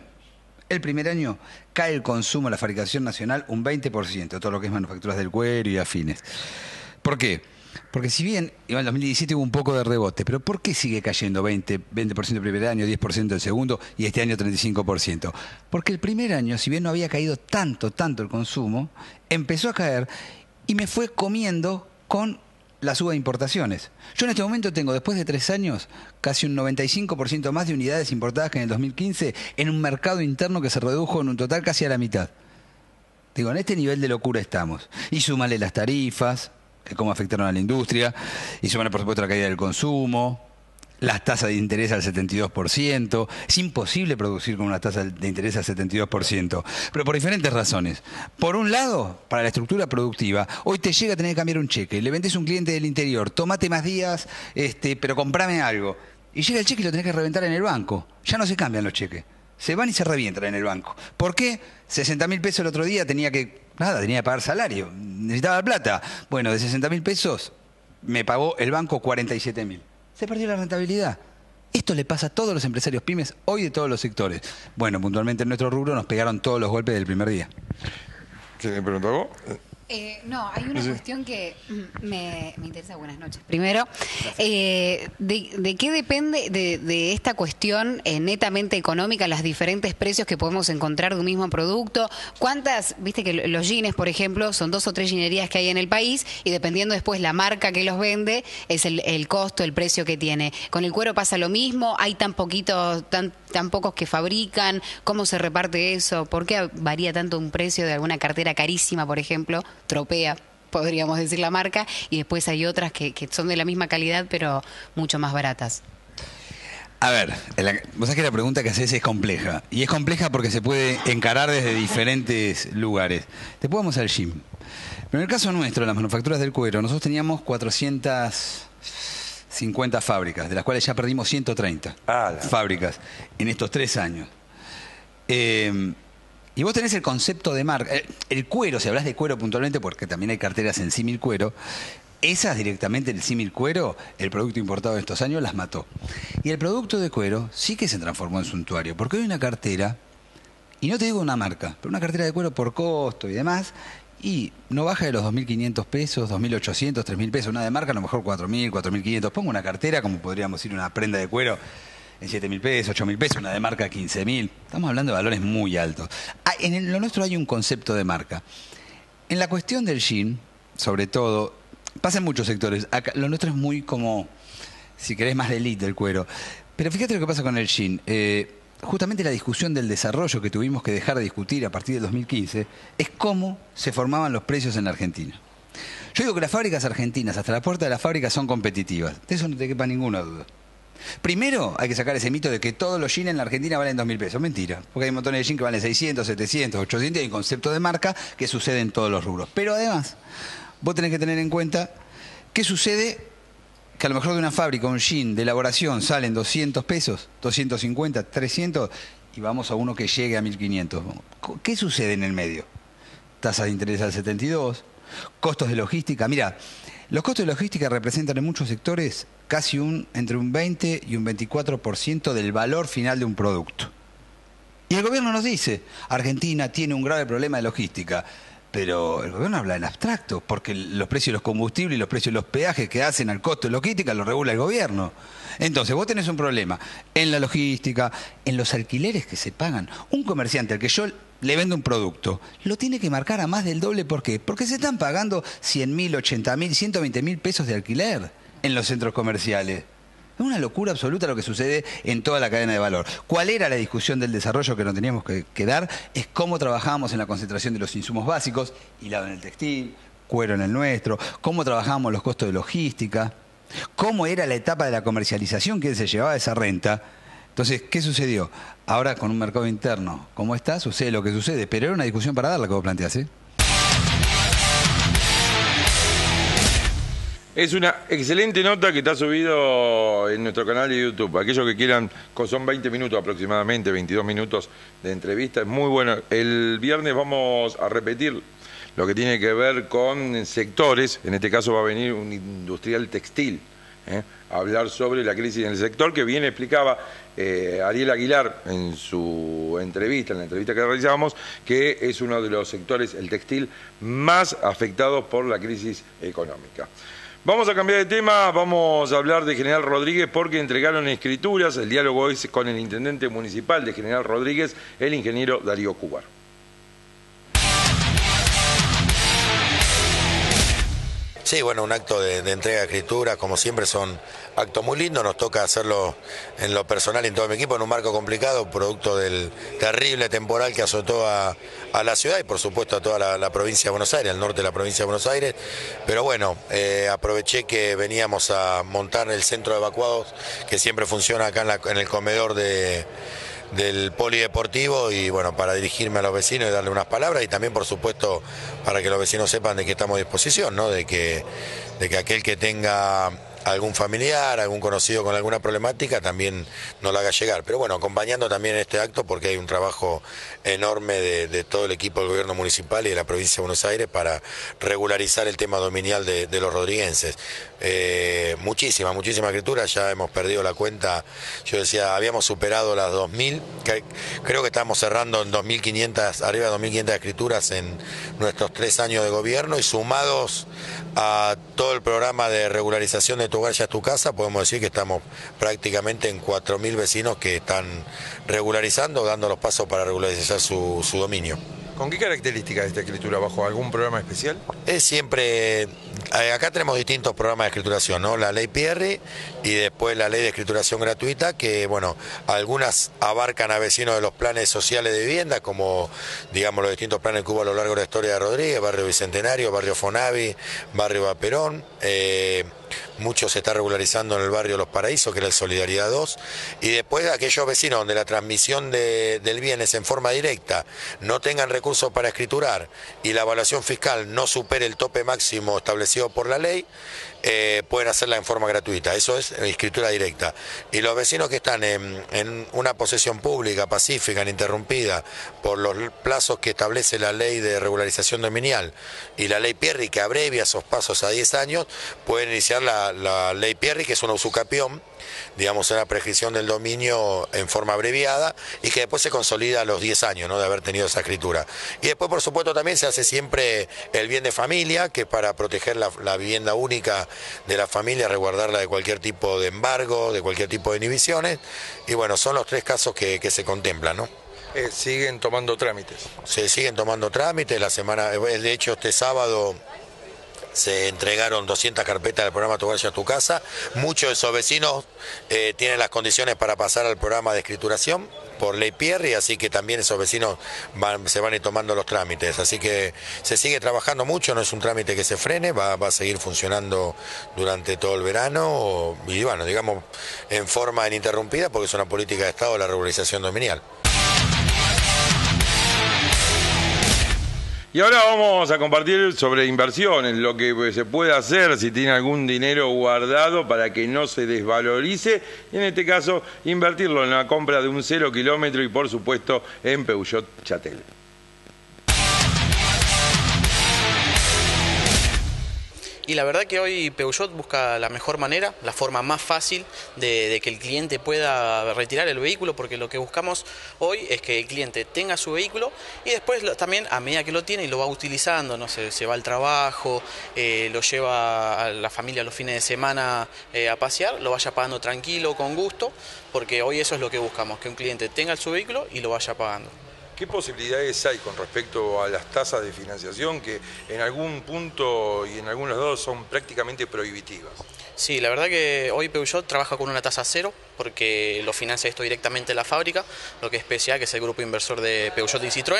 cae el consumo, la fabricación nacional, un 20%, todo lo que es manufacturas del cuero y afines. ¿Por qué? Porque si bien en el 2017 hubo un poco de rebote, pero ¿por qué sigue cayendo 20% el primer año, 10% el segundo y este año 35%? Porque el primer año, si bien no había caído tanto el consumo, empezó a caer y me fue comiendo con la suba de importaciones. Yo en este momento tengo, después de 3 años, casi un 95% más de unidades importadas que en el 2015 en un mercado interno que se redujo en un total casi a la mitad. Digo, en este nivel de locura estamos. Y súmale las tarifas, cómo afectaron a la industria, y súmale por supuesto la caída del consumo, las tasas de interés al 72%. Es imposible producir con una tasa de interés al 72%, pero por diferentes razones. Por un lado, para la estructura productiva, hoy te llega a tener que cambiar un cheque, le vendés a un cliente del interior, tomate más días, pero comprame algo. Y llega el cheque y lo tenés que reventar en el banco. Ya no se cambian los cheques, se van y se revientan en el banco. ¿Por qué? 60.000 pesos el otro día tenía que pagar salario, necesitaba plata. Bueno, de 60.000 pesos me pagó el banco 47.000. Se perdió la rentabilidad. Esto le pasa a todos los empresarios pymes hoy de todos los sectores. Bueno, puntualmente en nuestro rubro nos pegaron todos los golpes del primer día. ¿Qué me preguntó vos? No, hay una cuestión que me interesa. Buenas noches. Primero, ¿de qué depende de esta cuestión netamente económica los diferentes precios que podemos encontrar de un mismo producto? ¿Cuántas, viste que los jeans, por ejemplo, son 2 o 3 ginerías que hay en el país y dependiendo después la marca que los vende es el costo, el precio que tiene? ¿Con el cuero pasa lo mismo? ¿Hay tan pocos que fabrican? ¿Cómo se reparte eso? ¿Por qué varía tanto un precio de alguna cartera carísima, por ejemplo? Tropea, podríamos decir la marca, y después hay otras que son de la misma calidad pero mucho más baratas. A ver, vos sabés que la pregunta que haces es compleja, y es compleja porque se puede encarar desde diferentes lugares. Después vamos al gym. Pero en el caso nuestro, las manufacturas del cuero, nosotros teníamos 450 fábricas, de las cuales ya perdimos 130 fábricas en estos 3 años. Y vos tenés el concepto de marca. El cuero, si hablas de cuero puntualmente, porque también hay carteras en símil cuero, esas directamente, el símil cuero, el producto importado de estos años, las mató. Y el producto de cuero sí que se transformó en suntuario, porque hoy una cartera, y no te digo una marca, pero una cartera de cuero por costo y demás, y no baja de los 2.500 pesos, 2.800, 3.000 pesos. Una de marca a lo mejor 4.000, 4.500. Pongo una cartera, como podríamos decir una prenda de cuero, en 7.000 pesos, 8.000 pesos, una de marca 15.000. Estamos hablando de valores muy altos. En lo nuestro hay un concepto de marca. En la cuestión del jean, sobre todo, pasa en muchos sectores. Acá, lo nuestro es muy como, si querés, más de elite del cuero. Pero fíjate lo que pasa con el jean. Justamente la discusión del desarrollo que tuvimos que dejar de discutir a partir del 2015 es cómo se formaban los precios en la Argentina. Yo digo que las fábricas argentinas, hasta la puerta de la fábrica, son competitivas. De eso no te quepa ninguna duda. Primero hay que sacar ese mito de que todos los jeans en la Argentina valen 2.000 pesos. Mentira, porque hay montones de jeans que valen 600, 700, 800 y hay un concepto de marca que sucede en todos los rubros. Pero además, vos tenés que tener en cuenta qué sucede, que a lo mejor de una fábrica un jean de elaboración salen 200 pesos, 250, 300 y vamos a uno que llegue a 1.500. ¿Qué sucede en el medio? Tasa de interés al 72, costos de logística. Mira, los costos de logística representan en muchos sectores casi entre un 20 y un 24% del valor final de un producto. Y el gobierno nos dice, Argentina tiene un grave problema de logística, pero el gobierno habla en abstracto, porque los precios de los combustibles y los precios de los peajes que hacen al costo de logística lo regula el gobierno. Entonces, vos tenés un problema en la logística, en los alquileres que se pagan. Un comerciante al que yo le vendo un producto, lo tiene que marcar a más del doble. ¿Por qué? Porque se están pagando 100.000, 80.000, 120.000 pesos de alquiler en los centros comerciales. Es una locura absoluta lo que sucede en toda la cadena de valor. ¿Cuál era la discusión del desarrollo que nos teníamos que dar? Es cómo trabajábamos en la concentración de los insumos básicos, hilado en el textil, cuero en el nuestro, cómo trabajábamos los costos de logística, cómo era la etapa de la comercialización que se llevaba esa renta. Entonces, ¿qué sucedió? Ahora con un mercado interno, ¿cómo está? Sucede lo que sucede, pero era una discusión para dar la que vos planteás, ¿eh? Es una excelente nota que está subido en nuestro canal de YouTube. Aquellos que quieran, son 20 minutos aproximadamente, 22 minutos de entrevista, es muy bueno. El viernes vamos a repetir lo que tiene que ver con sectores. En este caso va a venir un industrial textil, a hablar sobre la crisis en el sector, que bien explicaba Ariel Aguilar en su entrevista, en la entrevista que realizamos, que es uno de los sectores, el textil, más afectados por la crisis económica. Vamos a cambiar de tema, vamos a hablar de General Rodríguez porque entregaron escrituras. El diálogo es con el intendente municipal de General Rodríguez, el ingeniero Darío Cubar. Sí, bueno, un acto de entrega de escrituras, como siempre son actos muy lindos, nos toca hacerlo en lo personal y en todo mi equipo, en un marco complicado, producto del terrible temporal que azotó a la ciudad y por supuesto a toda la provincia de Buenos Aires, al norte de la provincia de Buenos Aires, pero bueno, aproveché que veníamos a montar el centro de evacuados, que siempre funciona acá en el comedor del polideportivo y bueno, para dirigirme a los vecinos y darle unas palabras y también por supuesto para que los vecinos sepan de que estamos a disposición, ¿no? De que aquel que tenga algún familiar, algún conocido con alguna problemática también nos la haga llegar. Pero bueno, acompañando también en este acto porque hay un trabajo enorme de todo el equipo del gobierno municipal y de la provincia de Buenos Aires para regularizar el tema dominial de los rodriguenses. Muchísima escritura, ya hemos perdido la cuenta. Yo decía, habíamos superado las 2.000, creo que estamos cerrando en 2.500, arriba de 2.500 escrituras en nuestros 3 años de gobierno y sumados a todo el programa de regularización de Tu Hogar Ya Es Tu Casa, podemos decir que estamos prácticamente en 4.000 vecinos que están regularizando, dando los pasos para regularizar su dominio. ¿Con qué características esta escritura? ¿Bajo algún programa especial? Es siempre... Acá tenemos distintos programas de escrituración, ¿no? La ley Pierri y después la ley de escrituración gratuita, que, bueno, algunas abarcan a vecinos de los planes sociales de vivienda, como, digamos, los distintos planes que hubo a lo largo de la historia de Rodríguez, Barrio Bicentenario, Barrio Fonavi, Barrio Vaperón. Mucho se está regularizando en el barrio Los Paraísos, que era el Solidaridad 2, y después aquellos vecinos donde la transmisión del bien es en forma directa, no tengan recursos para escriturar y la evaluación fiscal no supere el tope máximo establecido por la ley, pueden hacerla en forma gratuita. Eso es escritura directa. Y los vecinos que están en una posesión pública, pacífica, ininterrumpida, por los plazos que establece la ley de regularización dominial y la ley Pierri, que abrevia esos pasos a 10 años, pueden iniciar la ley Pierri, que es una usucapión, digamos, una prescripción del dominio en forma abreviada y que después se consolida a los 10 años, ¿no?, de haber tenido esa escritura. Y después, por supuesto, también se hace siempre el bien de familia, que para proteger la vivienda única de la familia, resguardarla de cualquier tipo de embargo, de cualquier tipo de inhibiciones. Y bueno, son los 3 casos que se contemplan, ¿no? ¿Siguen tomando trámites? Se siguen tomando trámites. De hecho, este sábado se entregaron 200 carpetas del programa Tu Hogar Ya Es Tu Casa. Muchos de esos vecinos tienen las condiciones para pasar al programa de escrituración por ley Pierri, así que también esos vecinos se van a ir tomando los trámites. Así que se sigue trabajando mucho, no es un trámite que se frene, va a seguir funcionando durante todo el verano y bueno, digamos, en forma ininterrumpida, porque es una política de Estado la regularización dominial. Y ahora vamos a compartir sobre inversiones, lo que se puede hacer si tiene algún dinero guardado para que no se desvalorice, y en este caso invertirlo en la compra de un 0 kilómetro y por supuesto en Peugeot Chatel. Y la verdad que hoy Peugeot busca la mejor manera, la forma más fácil de que el cliente pueda retirar el vehículo, porque lo que buscamos hoy es que el cliente tenga su vehículo y después también, a medida que lo tiene y lo va utilizando, no sé, se va al trabajo, lo lleva a la familia los fines de semana a pasear, lo vaya pagando tranquilo, con gusto, porque hoy eso es lo que buscamos, que un cliente tenga su vehículo y lo vaya pagando. ¿Qué posibilidades hay con respecto a las tasas de financiación que en algún punto y en algunos lados son prácticamente prohibitivas? Sí, la verdad que hoy Peugeot trabaja con una tasa cero porque lo financia esto directamente la fábrica, lo que es PSA, que es el grupo inversor de Peugeot y Citroën,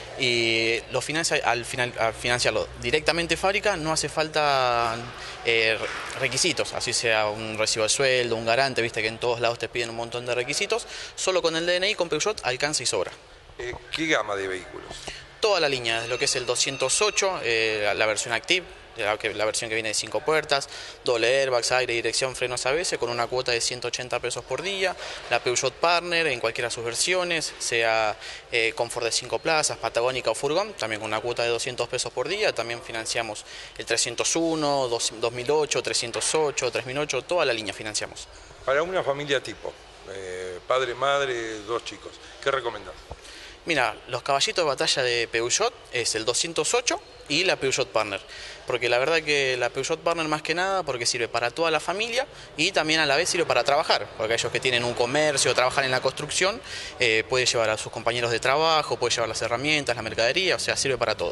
y lo financia al financiarlo directamente fábrica no hace falta requisitos, así sea un recibo de sueldo, un garante, viste que en todos lados te piden un montón de requisitos, solo con el DNI con Peugeot alcanza y sobra. ¿Qué gama de vehículos? Toda la línea, lo que es el 208, la versión Active, la versión que viene de 5 puertas, doble airbags, aire, dirección, frenos ABS, con una cuota de 180 pesos por día, la Peugeot Partner en cualquiera de sus versiones, sea Comfort de 5 plazas, Patagónica o Furgón, también con una cuota de 200 pesos por día, también financiamos el 301, 2008, 308, 3008, toda la línea financiamos. Para una familia tipo, padre, madre, 2 chicos, ¿qué recomendás? Mira, los caballitos de batalla de Peugeot es el 208 y la Peugeot Partner, porque la verdad que la Peugeot Partner más que nada porque sirve para toda la familia y también a la vez sirve para trabajar, porque aquellos que tienen un comercio o trabajan en la construcción, puede llevar a sus compañeros de trabajo, puede llevar las herramientas, la mercadería, o sea, sirve para todo.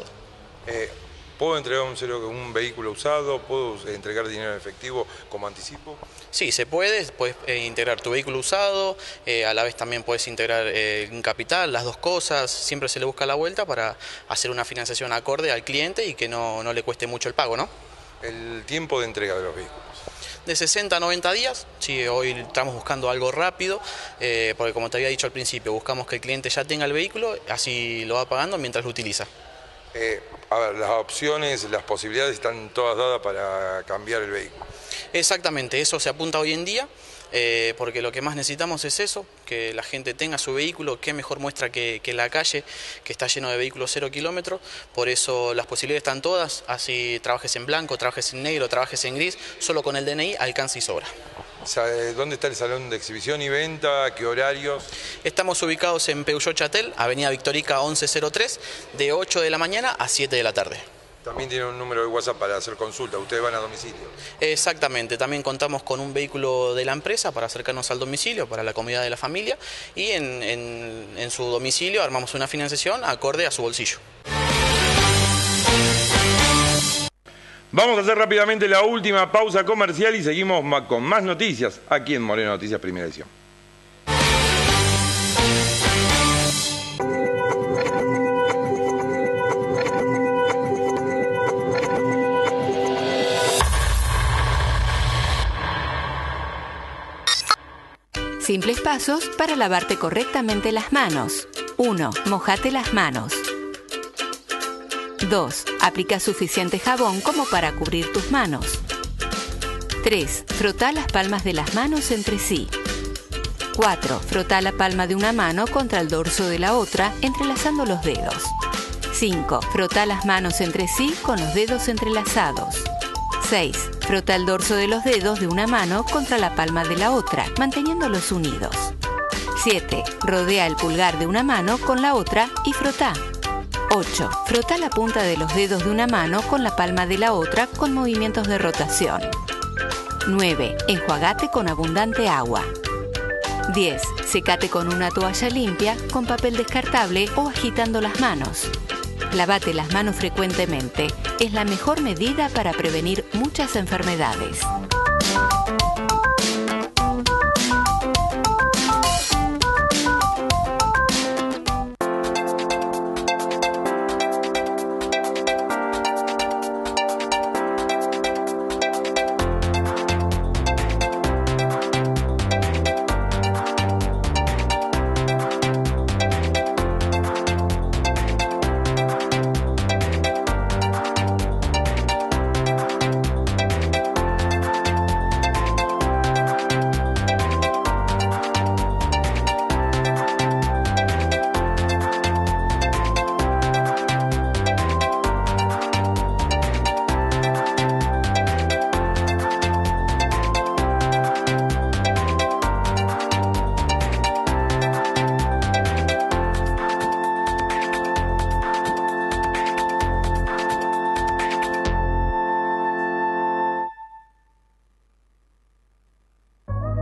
¿Puedo entregar un vehículo usado? ¿Puedo entregar dinero en efectivo como anticipo? Sí, se puede. Puedes integrar tu vehículo usado, a la vez también puedes integrar un capital, las dos cosas. Siempre se le busca la vuelta para hacer una financiación acorde al cliente y que no le cueste mucho el pago, ¿no? ¿El tiempo de entrega de los vehículos? De 60 a 90 días, sí, hoy estamos buscando algo rápido, porque como te había dicho al principio, buscamos que el cliente ya tenga el vehículo, así lo va pagando mientras lo utiliza. A ver, las opciones, las posibilidades están todas dadas para cambiar el vehículo. Exactamente, eso se apunta hoy en día, porque lo que más necesitamos es eso, que la gente tenga su vehículo, qué mejor muestra que la calle, que está lleno de vehículos 0 kilómetros, por eso las posibilidades están todas, así trabajes en blanco, trabajes en negro, trabajes en gris, solo con el DNI alcanza y sobra. ¿Dónde está el salón de exhibición y venta? ¿Qué horarios? Estamos ubicados en Peugeot Chatel, Avenida Victorica 1103, de 8 de la mañana a 7 de la tarde. También tiene un número de WhatsApp para hacer consulta, ustedes van a domicilio. Exactamente, también contamos con un vehículo de la empresa para acercarnos al domicilio, para la comodidad de la familia, y en su domicilio armamos una financiación acorde a su bolsillo. Vamos a hacer rápidamente la última pausa comercial y seguimos con más noticias aquí en Moreno Noticias Primera Edición. Simples pasos para lavarte correctamente las manos. 1. Mojate las manos. 2. Aplica suficiente jabón como para cubrir tus manos. 3. Frotá las palmas de las manos entre sí. 4. Frotá la palma de una mano contra el dorso de la otra, entrelazando los dedos. 5. Frotá las manos entre sí con los dedos entrelazados. 6. Frota el dorso de los dedos de una mano contra la palma de la otra, manteniéndolos unidos. 7. Rodea el pulgar de una mano con la otra y frotá. 8. Frota la punta de los dedos de una mano con la palma de la otra con movimientos de rotación. 9. Enjuagate con abundante agua. 10. Secate con una toalla limpia, con papel descartable o agitando las manos. Lavate las manos frecuentemente. Es la mejor medida para prevenir muchas enfermedades.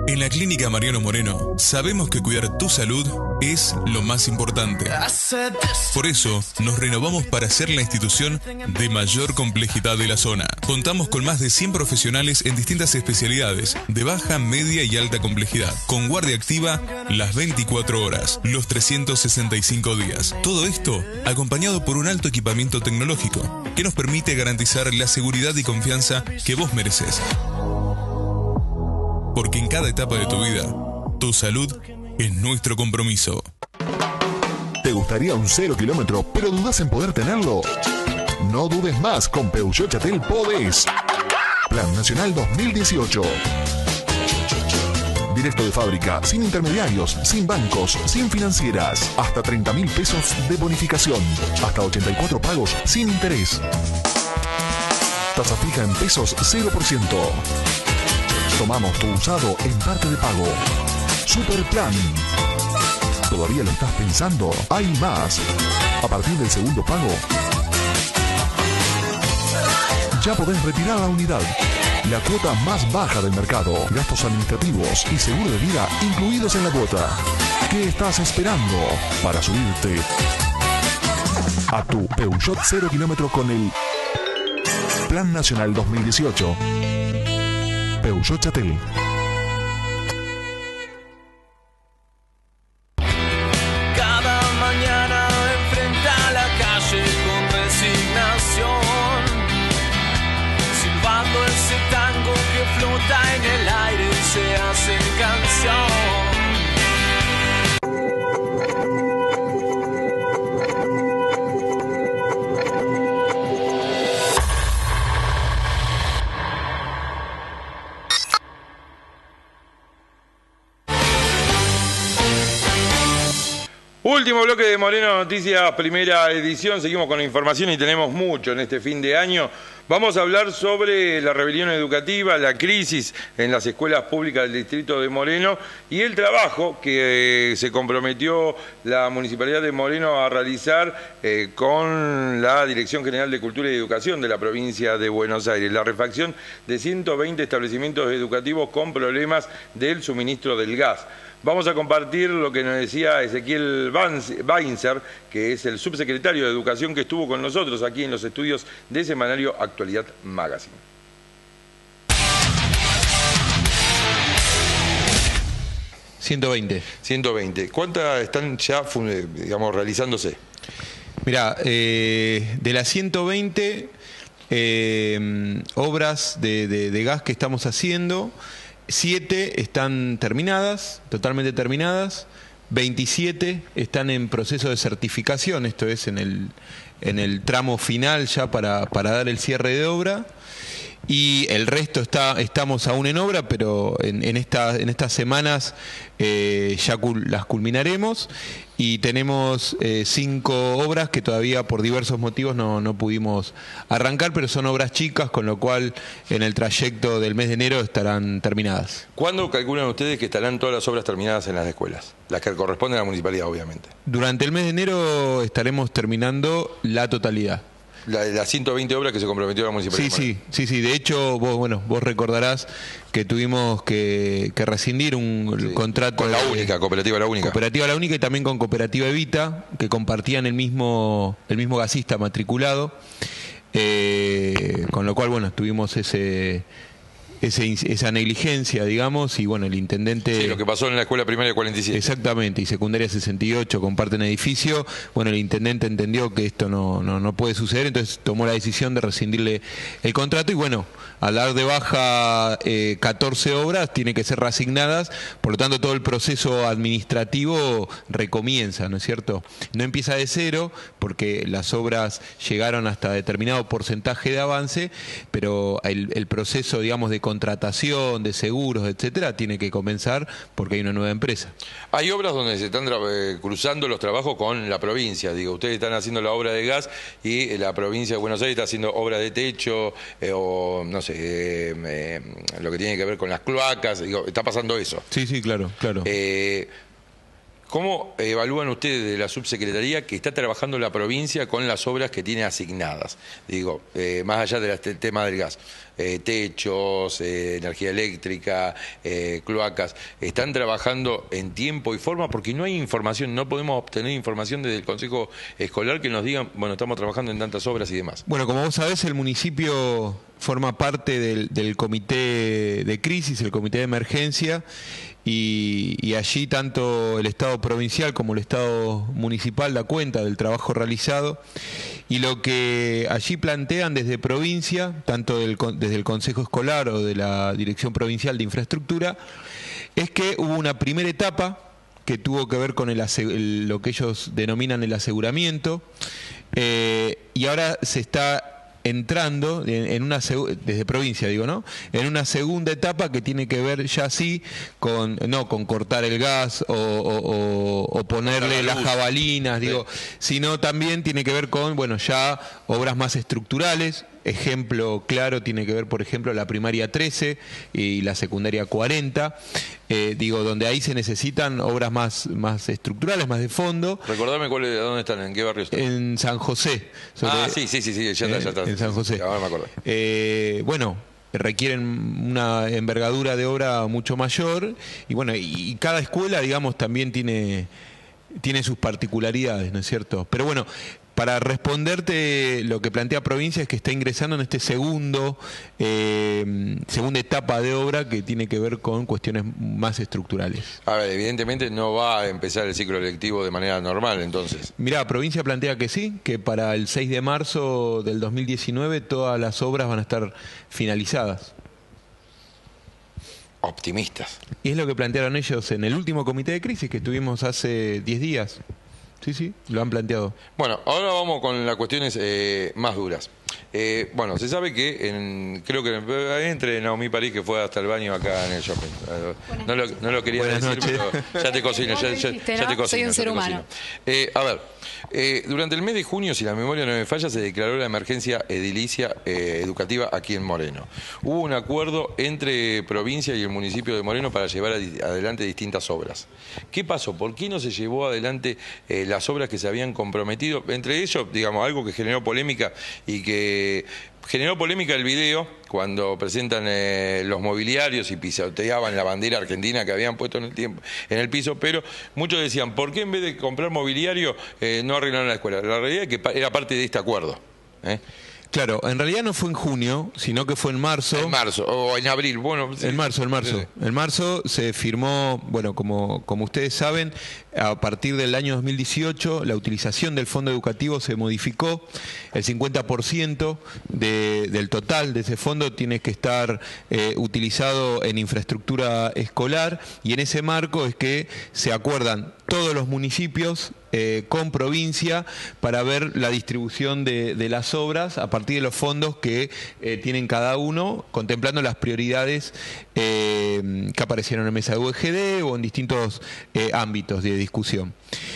En la Clínica Mariano Moreno sabemos que cuidar tu salud es lo más importante. Por eso nos renovamos para ser la institución de mayor complejidad de la zona. Contamos con más de 100 profesionales en distintas especialidades de baja, media y alta complejidad, con guardia activa las 24 horas, los 365 días. Todo esto acompañado por un alto equipamiento tecnológico que nos permite garantizar la seguridad y confianza que vos mereces. Porque en cada etapa de tu vida, tu salud es nuestro compromiso. ¿Te gustaría un 0 kilómetro, pero dudas en poder tenerlo? No dudes más, con Peugeot Chatel podés. Plan Nacional 2018. Directo de fábrica, sin intermediarios, sin bancos, sin financieras. Hasta 30.000 pesos de bonificación. Hasta 84 pagos sin interés. Tasa fija en pesos 0%. Tomamos tu usado en parte de pago. Superplan. ¿Todavía lo estás pensando? Hay más. A partir del segundo pago, ya podés retirar la unidad. La cuota más baja del mercado. Gastos administrativos y seguro de vida incluidos en la cuota. ¿Qué estás esperando para subirte a tu Peugeot 0 kilómetro con el Plan Nacional 2018? Peugeot Chatel. Cada mañana enfrenta la calle con resignación, silbando ese tango que flota en el aire y se hace canción. Último bloque de Moreno Noticias, primera edición. Seguimos con la información y tenemos mucho en este fin de año. Vamos a hablar sobre la rebelión educativa, la crisis en las escuelas públicas del distrito de Moreno y el trabajo que se comprometió la Municipalidad de Moreno a realizar con la Dirección General de Cultura y Educación de la provincia de Buenos Aires. La refacción de 120 establecimientos educativos con problemas del suministro del gas. Vamos a compartir lo que nos decía Ezequiel Weinzer, que es el subsecretario de Educación que estuvo con nosotros aquí en los estudios de Semanario Actualidad Magazine. 120. ¿Cuántas están ya, digamos, realizándose? Mirá, de las 120 obras de gas que estamos haciendo, 7 están terminadas, totalmente terminadas, 27 están en proceso de certificación, esto es en el tramo final ya para dar el cierre de obra, y el resto estamos aún en obra, pero en estas semanas ya las culminaremos, y tenemos 5 obras que todavía por diversos motivos no pudimos arrancar, pero son obras chicas, con lo cual en el trayecto del mes de enero estarán terminadas. ¿Cuándo calculan ustedes que estarán todas las obras terminadas en las escuelas? Las que corresponden a la municipalidad, obviamente. Durante el mes de enero estaremos terminando la totalidad. Las 120 obras que se comprometió la municipalidad. Sí. De hecho, vos recordarás que tuvimos que rescindir un contrato con la única, Cooperativa La Única. Cooperativa La Única y también con Cooperativa Evita, que compartían el mismo gasista matriculado, con lo cual, tuvimos esa negligencia, digamos, y el intendente... Sí, lo que pasó en la escuela primaria 47. Exactamente, y secundaria 68 comparten edificio. El intendente entendió que esto no puede suceder, entonces tomó la decisión de rescindirle el contrato y al dar de baja 14 obras tiene que ser reasignadas, por lo tanto todo el proceso administrativo recomienza, ¿no es cierto? No empieza de cero porque las obras llegaron hasta determinado porcentaje de avance, pero el proceso, digamos, de contratación, de seguros, etcétera, tiene que comenzar porque hay una nueva empresa. Hay obras donde se están cruzando los trabajos con la provincia, ustedes están haciendo la obra de gas y la provincia de Buenos Aires está haciendo obra de techo o no sé, lo que tiene que ver con las cloacas, está pasando eso. Sí, claro. ¿Cómo evalúan ustedes de la subsecretaría que está trabajando la provincia con las obras que tiene asignadas? Más allá del tema del gas. techos, energía eléctrica, cloacas, están trabajando en tiempo y forma porque no hay información, no podemos obtener información desde el Consejo Escolar que nos digan, bueno, estamos trabajando en tantas obras y demás. Bueno, como vos sabés, el municipio forma parte del comité de crisis, el comité de emergencia, y allí tanto el Estado provincial como el Estado municipal da cuenta del trabajo realizado, y lo que allí plantean desde provincia, tanto desde el Consejo Escolar o de la Dirección Provincial de Infraestructura, es que hubo una primera etapa que tuvo que ver con lo que ellos denominan el aseguramiento, y ahora se está entrando desde provincia, digo, ¿no? En una segunda etapa que tiene que ver ya sí con cortar el gas o ponerle las jabalinas, digo, sino también tiene que ver con, bueno, ya obras más estructurales. Ejemplo claro tiene que ver, por ejemplo, la primaria 13 y la secundaria 40, donde ahí se necesitan obras más estructurales, más de fondo. Recordame dónde están, en qué barrio están. En San José. Sí, ya está. En San José. Ahora me acuerdo. Bueno, requieren una envergadura de obra mucho mayor, y bueno, y cada escuela, digamos, también tiene sus particularidades, ¿no es cierto? Pero bueno, para responderte, lo que plantea provincia es que está ingresando en este segunda etapa de obra que tiene que ver con cuestiones más estructurales. A ver, evidentemente no va a empezar el ciclo lectivo de manera normal, entonces. Mirá, provincia plantea que sí, que para el 6 de marzo del 2019 todas las obras van a estar finalizadas. Optimistas. Y es lo que plantearon ellos en el último comité de crisis que tuvimos hace 10 días. Sí, lo han planteado. Bueno, ahora vamos con las cuestiones más duras. Bueno, se sabe que creo que entre Naomi París, que fue hasta el baño acá en el shopping. No lo quería Buenas decir, noches. pero ya te cocino. Ya te cocino. Soy un ser humano. A ver, durante el mes de junio, si la memoria no me falla, se declaró la emergencia edilicia educativa aquí en Moreno. Hubo un acuerdo entre provincia y el municipio de Moreno para llevar adelante distintas obras. ¿Qué pasó? ¿Por qué no se llevó adelante las obras que se habían comprometido? Entre ellos, digamos, algo que generó polémica y que generó polémica el video cuando presentan los mobiliarios y pisoteaban la bandera argentina que habían puesto en el piso, pero muchos decían, ¿por qué en vez de comprar mobiliario no arreglaron la escuela? La realidad es que era parte de este acuerdo. Claro, en realidad no fue en junio, sino que fue en marzo. En marzo, o en abril, bueno. Sí. En marzo. Sí. En marzo se firmó, bueno, como ustedes saben, a partir del año 2018 la utilización del fondo educativo se modificó. El 50% del total de ese fondo tiene que estar utilizado en infraestructura escolar, y en ese marco es que se acuerdan todos los municipios con provincia para ver la distribución de las obras a partir de los fondos que tienen cada uno, contemplando las prioridades que aparecieron en mesa de UEGD o en distintos ámbitos de discusión.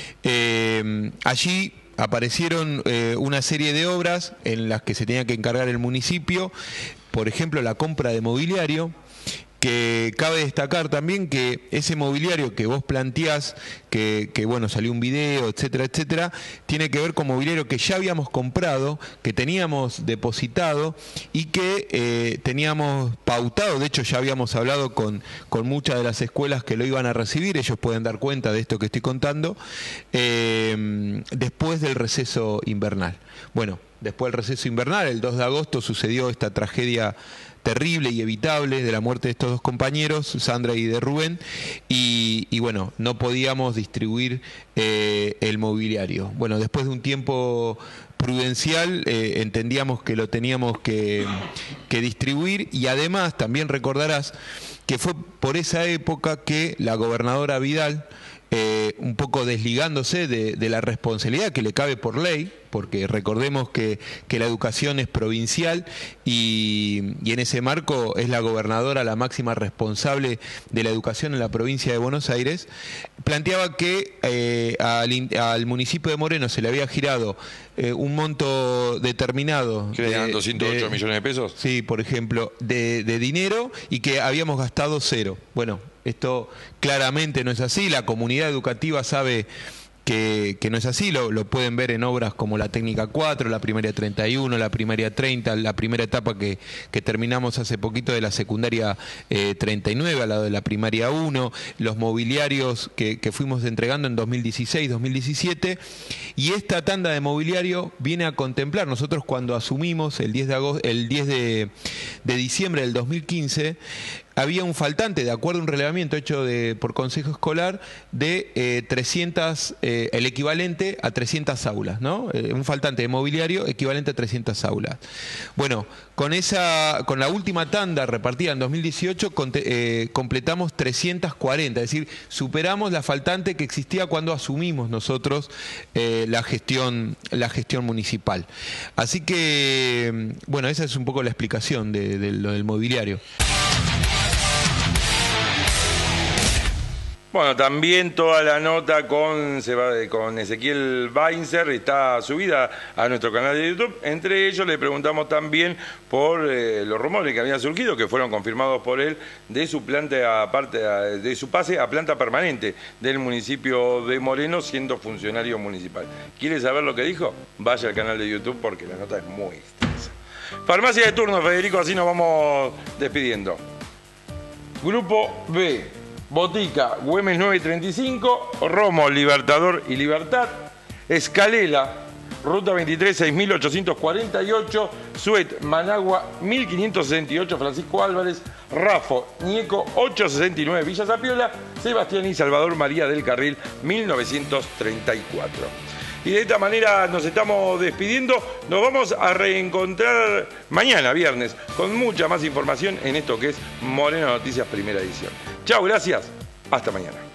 Allí aparecieron una serie de obras en las que se tenía que encargar el municipio, por ejemplo, la compra de mobiliario, que cabe destacar también que ese mobiliario que vos planteás, que bueno, salió un video, etcétera, tiene que ver con mobiliario que ya habíamos comprado, que teníamos depositado y que teníamos pautado. De hecho, ya habíamos hablado con muchas de las escuelas que lo iban a recibir, ellos pueden dar cuenta de esto que estoy contando, después del receso invernal. Bueno, después del receso invernal, el 2 de agosto, sucedió esta tragedia terrible y evitable de la muerte de estos dos compañeros, Sandra y de Rubén, y bueno, no podíamos distribuir el mobiliario. Bueno, después de un tiempo prudencial entendíamos que lo teníamos que distribuir, y además también recordarás que fue por esa época que la gobernadora Vidal, un poco desligándose de la responsabilidad que le cabe por ley, porque recordemos que la educación es provincial y en ese marco es la gobernadora la máxima responsable de la educación en la provincia de Buenos Aires, planteaba que al municipio de Moreno se le había girado un monto determinado. ¿Que le dan 208 millones de pesos? Sí, por ejemplo, de dinero, y que habíamos gastado 0. Bueno, esto claramente no es así. La comunidad educativa sabe que no es así, lo pueden ver en obras como la Técnica 4, la Primaria 31, la Primaria 30, la primera etapa que terminamos hace poquito de la secundaria 39, al lado de la Primaria 1, los mobiliarios que fuimos entregando en 2016, 2017, y esta tanda de mobiliario viene a contemplar, nosotros cuando asumimos el 10 de diciembre del 2015, había un faltante, de acuerdo a un relevamiento hecho por Consejo Escolar, de 300, el equivalente a 300 aulas, ¿no? Un faltante de mobiliario equivalente a 300 aulas. Bueno, con la última tanda repartida en 2018 completamos 340, es decir, superamos la faltante que existía cuando asumimos nosotros la gestión municipal. Así que, bueno, esa es un poco la explicación de lo del mobiliario. Bueno, también toda la nota con Ezequiel Weinzer está subida a nuestro canal de YouTube. Entre ellos le preguntamos también por los rumores que habían surgido, que fueron confirmados por él, de su de su pase a planta permanente del municipio de Moreno, siendo funcionario municipal. ¿Quiere saber lo que dijo? Vaya al canal de YouTube porque la nota es muy extensa. Farmacia de turno, Federico, así nos vamos despidiendo. Grupo B. Botica, Güemes 935, Romo, Libertador y Libertad, Escalela, Ruta 23, 6848, Suet, Managua 1568, Francisco Álvarez, Rafo, Ñeco 869, Villa Zapiola, Sebastián y Salvador María del Carril 1934. Y de esta manera nos estamos despidiendo. Nos vamos a reencontrar mañana, viernes, con mucha más información en esto que es Moreno Noticias Primera Edición. Chao, gracias. Hasta mañana.